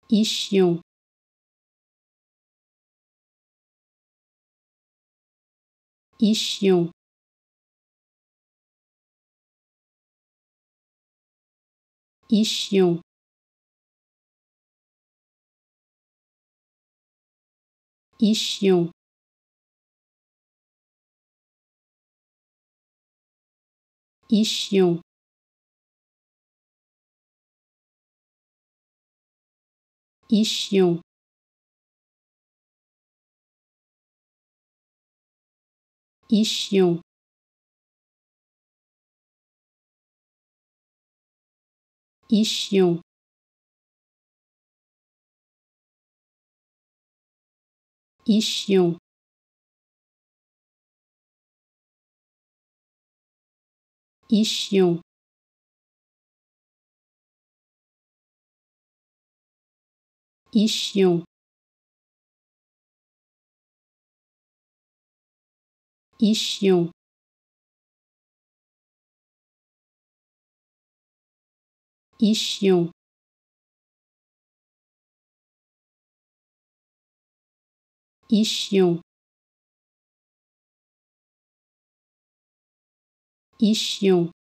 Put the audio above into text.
Ischion, Ischion, Ischion, Ischion, Ischion, Ischion, Ischion, Ischion, Ischion, Ischion, Ischion, Ischion, Ischion, Ischion, Ischion,